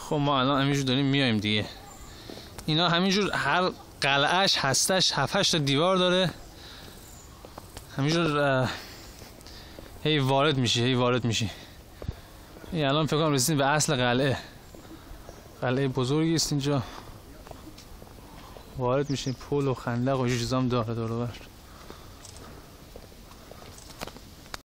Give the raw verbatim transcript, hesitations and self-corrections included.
خب ما الان همینجور داریم میایم دیگه. اینا همینجور هر قلعهش هستش هفت هشت تا دیوار داره، همینجور هی وارد میشی هی وارد میشی. الان فکر کنم رسیدیم به اصل قلعه. قلعه بزرگی است اینجا، وارد میشیم. پل و خندق و چیزام داره دور و بر.